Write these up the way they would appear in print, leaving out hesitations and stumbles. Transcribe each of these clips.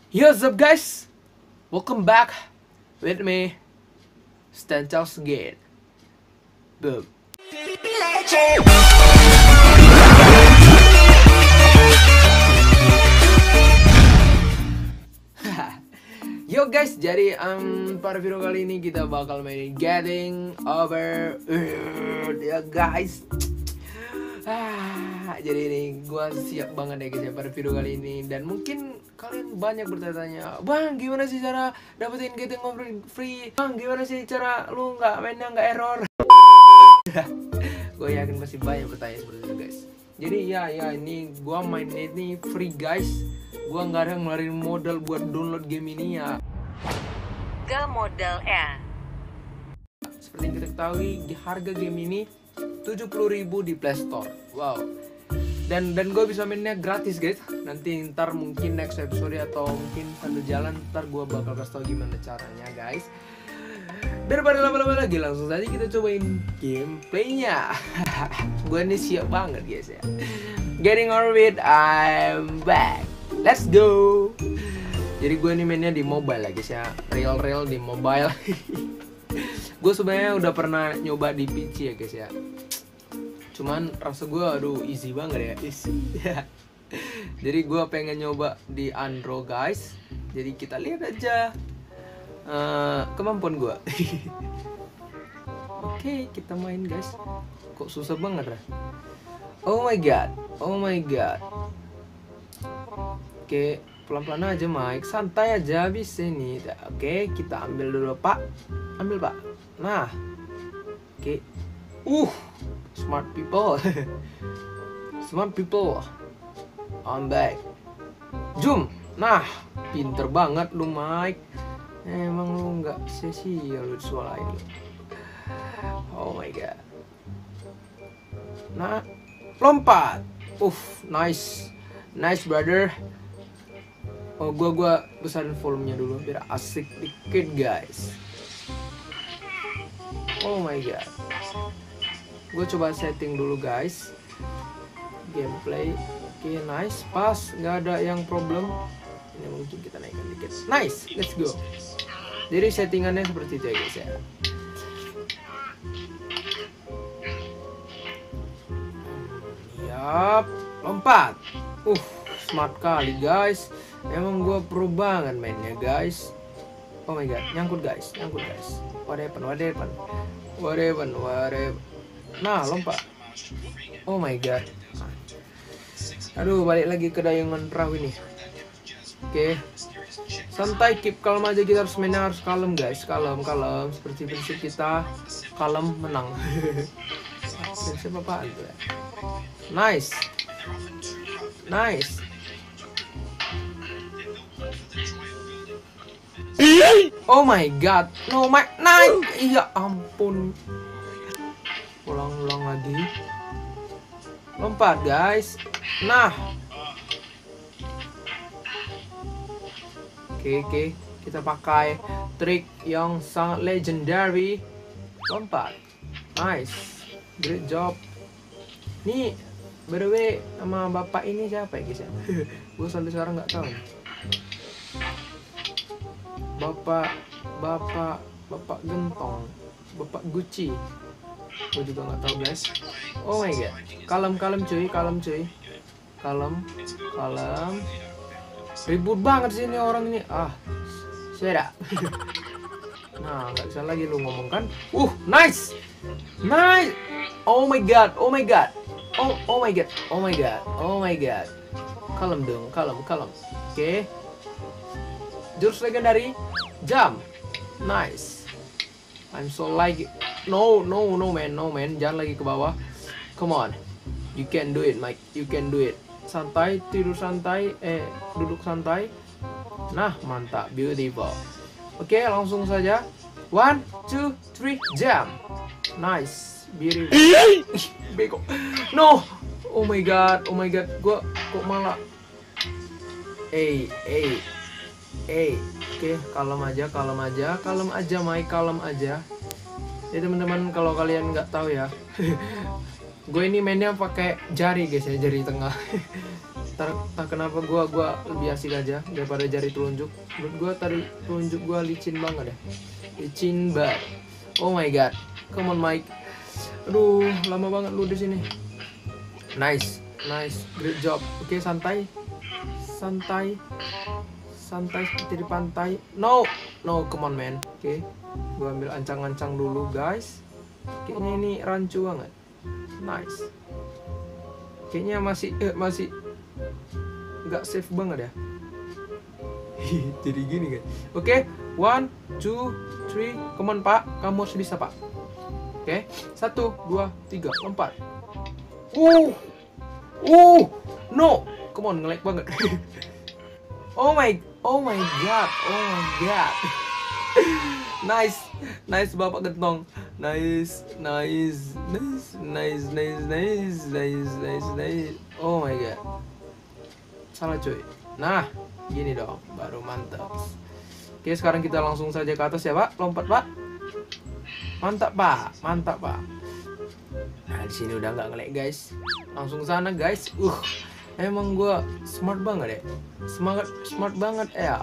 Yo, what's up guys? Welcome back with me, Stan Charles again. Boom. Yo guys, jadi pada video kali ini kita bakal main Getting Over ya guys. Jadi ini gue siap banget ya guys ya pada video kali ini. Dan mungkin kalian banyak bertanya-tanya, Bang gimana sih cara dapetin Getting Over free? Bang gimana sih cara lu mainnya nggak error? Gue yakin pasti banyak bertanya seperti itu guys. Jadi ya ini gue main ini free guys. Gua nggak ada ngeluarin modal buat download game ini ya. Gak modal ya. Seperti yang kita ketahui, harga game ini 70.000 di Play Store. Wow. Dan gue bisa mainnya gratis guys. Nanti ntar mungkin next episode atau mungkin sambil jalan ntar gue bakal kasih tau gimana caranya guys. Daripada lama-lama lagi, langsung saja kita cobain gameplaynya. Gue ini siap banget guys ya. Getting over it, I'm back. Let's go. Jadi gue ini mainnya di mobile ya guys ya. Real di mobile. Gue sebenarnya udah pernah nyoba di PC ya guys ya. Cuman rasa gue aduh easy banget ya. Easy. Jadi gue pengen nyoba di Android guys. Jadi kita lihat aja kemampuan gue. Oke, kita main guys. Kok susah banget ya? Oh my god. Oke, pelan-pelan aja Mike, santai aja bisa ini. Oke, kita ambil dulu Pak. Ambil Pak. Nah. Oke. Smart people. Smart people. I'm back. Zoom. Nah, pinter banget lu Mike. Emang lu nggak sia-sia lu disuarain lu. Oh my god. Nah, lompat. Nice. Nice brother. Oh, gua besarin volumenya dulu biar asik dikit guys. Oh my god. Gue coba setting dulu guys. Gameplay. Oke, nice, pas, nggak ada yang problem. Ini mungkin kita naikkan dikit. Nice, let's go. Jadi settingannya seperti itu ya guys ya. Yap, lompat. Smart kali guys. Emang gue pro banget mainnya guys. Oh my god, nyangkut guys. What happened? Nah, lompat. Oh my god. Aduh, balik lagi ke dayangan perahu ini. Oke. Santai, keep calm aja, kita harus mainnya harus kalem guys. Kalem. Seperti prinsip kita, kalem menang. Prinsip apaan tuh ya? Nice. Oh my god. No my nice. Iya ampun. Ulang lagi. Lompat guys. Nah. Oke. Kita pakai trik yang sangat legendary. Lompat. Nice. Great job. Nih, by the way, sama bapak ini siapa ya guys ya? Gue sampai sekarang nggak tahu. Bapak Gentong, Bapak Gucci. Gue juga nggak tahu guys. Oh my god. Kalem cuy. Kalem. Ribut banget sih ini orang ini. Sudah. Nah, nggak bisa lagi lu ngomong kan? Nice. Oh my god. Oh my god. Kalem dong. Oke. Jurus legendary, jump. Nice. I'm so like no man, jangan lagi ke bawah. Come on. You can do it, Mike. You can do it. Santai, tidur santai, duduk santai. Nah, mantap, beautiful. Oke, langsung saja. 1, 2, 3, jump. Nice, beautiful. Bego. No. Oh my god. Gua kok malah. Oke, kalem aja, Mike, kalem aja. Ya teman-teman, kalau kalian nggak tahu ya, gue ini mainnya pakai jari guys ya, jari tengah. Tak kenapa gua lebih asik aja daripada jari telunjuk. Menurut gua tadi telunjuk gua licin banget ya. Licin banget. Oh my god. Come on Mike. Aduh, lama banget lu di sini. Nice. Great job. Oke, santai. Santai seperti di pantai. No, come on man. Oke. Gua ambil ancang-ancang dulu, guys. Kayaknya ini rancu banget. Nice. Kayaknya masih nggak safe banget ya. Jadi gini kan. Oke, 1, 2, 3. Come on Pak, kamu harus bisa Pak. Oke, 1, 2, 3, lompat. No, come on, nge-lag banget. Oh my god. Nice Bapak Gentong. Nice. Oh my god. Salah cuy. Nah, gini dong, baru mantap. Oke, sekarang kita langsung saja ke atas ya Pak. Lompat Pak. Mantap Pak. Nah, di sini udah nggak nge-lag guys. Langsung sana guys. Emang gua smart banget ya. Smart banget ya.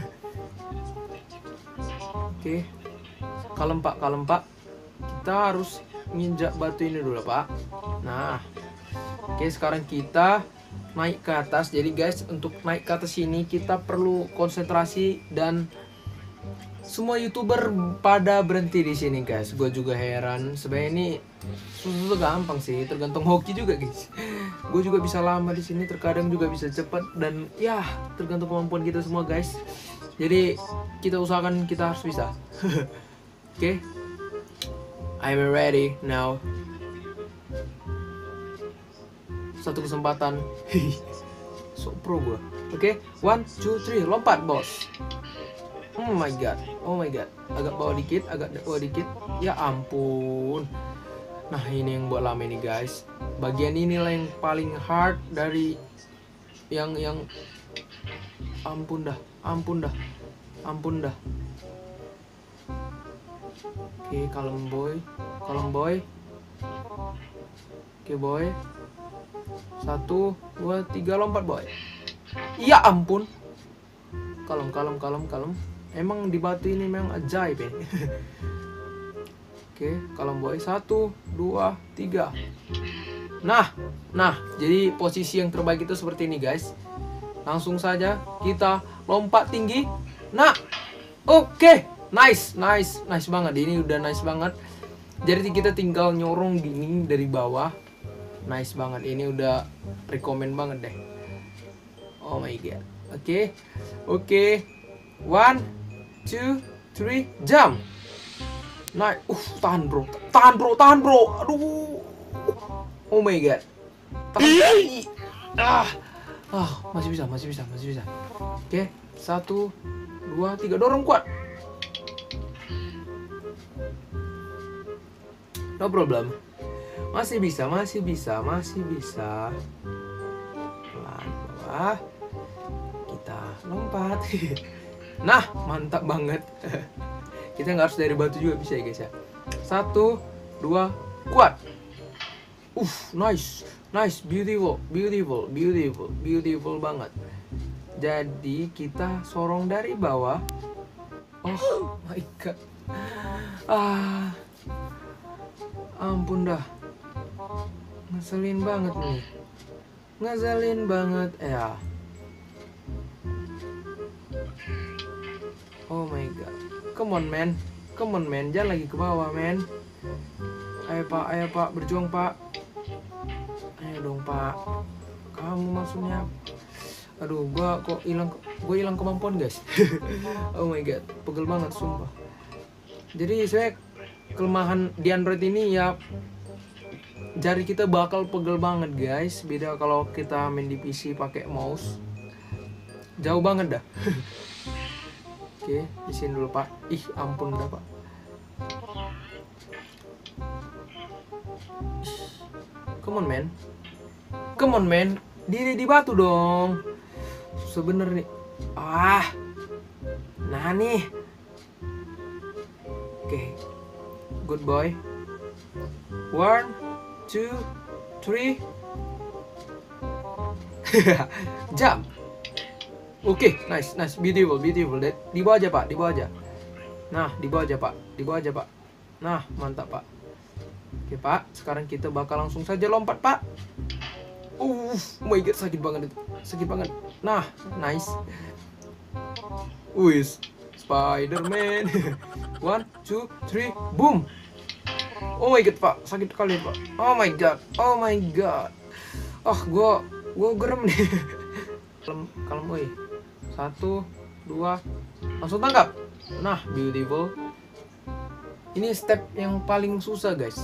Oke. Kalem Pak. Kita harus nginjak batu ini dulu Pak. Nah. Oke, sekarang kita naik ke atas. Jadi guys, untuk naik ke atas ini kita perlu konsentrasi dan semua YouTuber pada berhenti di sini guys. Gue juga heran. Sebenarnya ini susah gampang sih, tergantung hoki juga guys. Gue juga bisa lama di sini, terkadang juga bisa cepat dan ya tergantung kemampuan kita semua guys. Jadi kita usahakan kita harus bisa. Oke. I'm ready now. Satu kesempatan. So pro gue. Oke, 1, 2, 3, lompat bos. Oh my god. Agak bawah dikit. Ya ampun. Nah, ini yang buat lama ini guys. Bagian inilah yang paling hard dari yang ampun dah. Oke, kalem boy. Oke boy. 1, 2, 3, lompat boy. Ya ampun. Kalem. Emang di batu ini memang ajaib ya. Oke, kalem boy. 1, 2, 3. Nah, jadi posisi yang terbaik itu seperti ini guys. Langsung saja kita lompat tinggi. Nah, oke. Nice banget. Ini udah nice banget. Jadi kita tinggal nyorong gini dari bawah. Nice banget. Ini udah rekomen banget deh. Oh my god. Oke. 1, 2, 3, jump. Nice. Tahan bro. Aduh. Oh my god. Masih bisa. Oke, 1, 2, 3, dorong kuat. No problem. Masih bisa. Pelan bawah. Kita lompat. Nah, mantap banget. Kita nggak harus dari batu juga bisa ya guys ya. 1, 2, kuat. Nice, beautiful banget. Jadi kita sorong dari bawah. Oh my god. Ampun dah. Ngeselin banget ya. Oh my god. Come on man. Jangan lagi ke bawah man. Ayo pak, berjuang pak. Ayo dong pak. Kamu maksudnya. Aduh, gue hilang kemampuan guys. Oh my god, pegel banget sumpah. Jadi saya kelemahan di Android ini ya, jari kita bakal pegel banget guys. Beda kalau kita main di PC pakai mouse. Jauh banget dah. Oke, di sini dulu pak. Ampun dah pak. Come on man. Diri di batu dong. Sebenernya nih. Nah nih. Oke. Good boy. 1, 2, 3. Jump. Oke, nice, beautiful. Di bawah aja, Pak, di bawah aja. Nah, di bawah aja, Pak. Nah, mantap, Pak. Oke, Pak, sekarang kita bakal langsung saja lompat, Pak. Oh my god, sakit banget itu. Nah, nice. Wis, Spider-Man. 1, 2, 3, boom. Oh my god, Pak, sakit kali, Pak. Oh my god. Gua gerem nih. Kalem, woi. 1, 2, langsung tangkap. Nah, beautiful. Ini step yang paling susah, guys.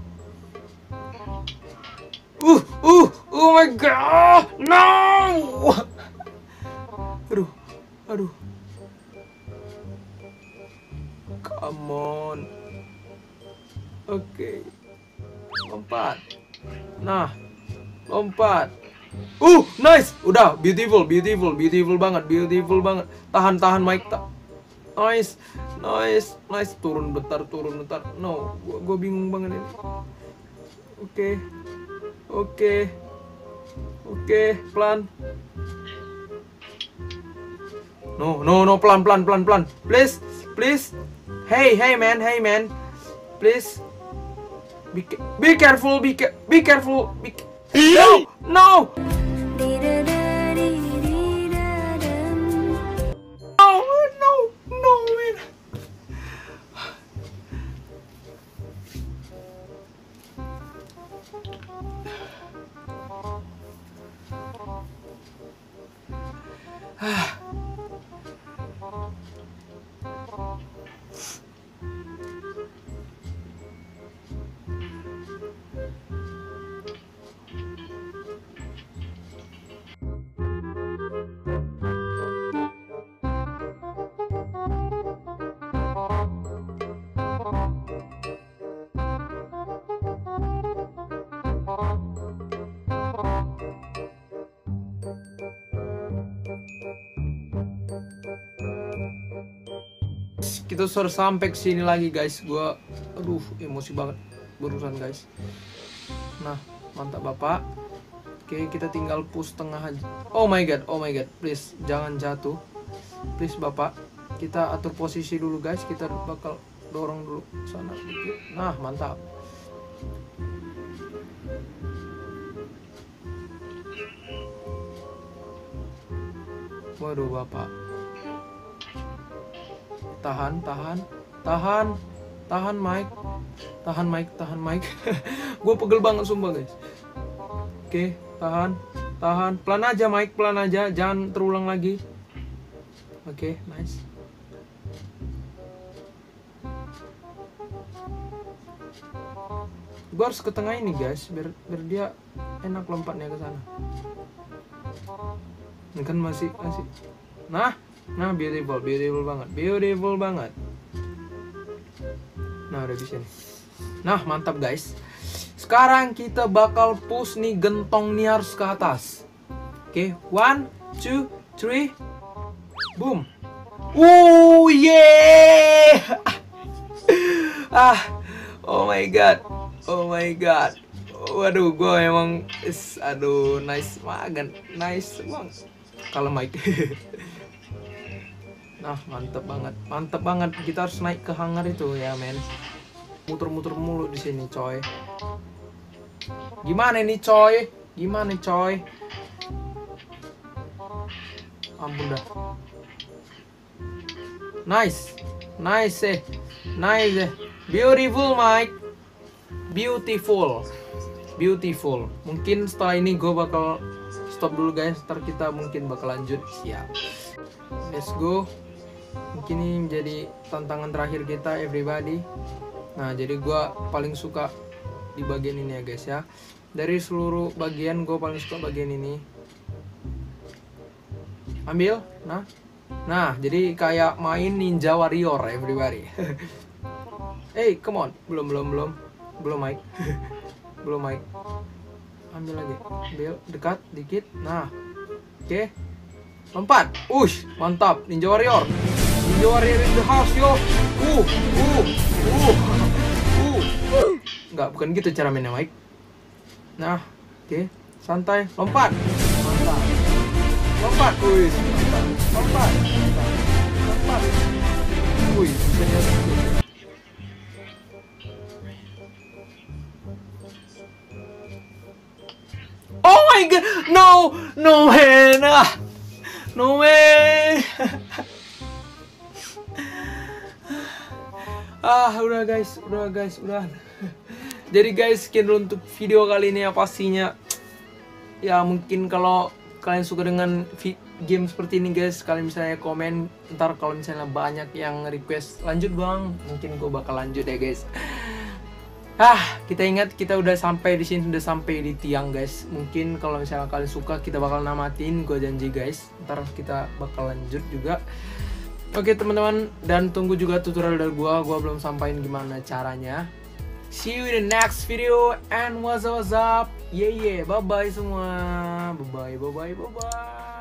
Oh my god, no. Aduh. Come on. Oke. Lompat. Nah, lompat. Nice. Udah, beautiful banget. Tahan Mike. Nice. Turun bentar. No, gua bingung banget ini. Oke, pelan. No, pelan. Please. Hey man. Please. Be careful. No. No, man. Kita sudah sampai ke sini lagi, guys. Aduh, emosi banget berurusan, guys. Nah, mantap, Bapak. Oke, kita tinggal push tengah aja. Oh my god. Please, jangan jatuh. Please, Bapak. Kita atur posisi dulu, guys. Kita bakal dorong dulu sana sedikit. Nah, mantap. Waduh, Bapak. Tahan, Mike. Gue pegel banget sumpah, guys. Oke, tahan. Pelan aja, Mike, jangan terulang lagi. Oke, nice. Gue harus ke tengah ini, guys, biar dia enak lompatnya ke sana. Ini kan masih. Nah, beautiful banget. Nah, udah bisa nih. Nah, mantap, guys. Sekarang kita bakal push nih gentong nih harus ke atas. Oke, 1, 2, 3, boom. Yeah. Oh my god. Waduh, gue emang nice banget. Nice bang. Kalau Mike. Nah, mantep banget. Kita harus naik ke hangar itu ya, men. Muter-muter mulu di sini, coy. Gimana nih, coy? Ampun dah. Nice. Beautiful, Mike. Beautiful. Mungkin setelah ini gue bakal stop dulu, guys. Ntar kita mungkin bakal lanjut. Siap. Let's go. Mungkin ini menjadi tantangan terakhir kita, everybody. Nah, jadi gue paling suka di bagian ini ya, guys ya. Dari seluruh bagian gue paling suka bagian ini. Ambil. Nah, jadi kayak main Ninja Warrior, everybody. Hey, come on. Belum, Mike. Belum, Mike. Ambil lagi. Ambil, dekat dikit. Nah. Oke. Lompat. Mantap. Ninja Warrior in the house, yo. Enggak, bukan gitu cara mainnya, Mike. Nah, oke. Santai, lompat. Mantap. Lompat. Wih, lompat. Wih, bisa nyatu. Oh my god, no way, no way. Udah guys. Jadi guys, sekian dulu untuk video kali ini ya pastinya. Ya mungkin kalau kalian suka dengan game seperti ini guys, kalian misalnya komen. Ntar kalau misalnya banyak yang request lanjut bang, mungkin gue bakal lanjut ya guys. Kita ingat kita udah sampai di sini, udah sampai di tiang guys. Mungkin kalau misalnya kalian suka kita bakal namatin, gue janji guys. Ntar kita bakal lanjut juga. Oke teman-teman, dan tunggu juga tutorial dari gue belum sampaikan gimana caranya. See you in the next video and what's up? Yeah, bye bye semua. Bye bye.